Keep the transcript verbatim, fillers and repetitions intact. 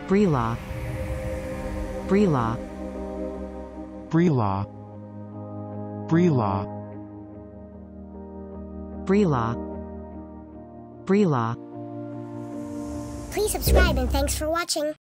brelaw, brelaw, brelaw, brelaw, brelaw, brelaw. Please subscribe and thanks for watching.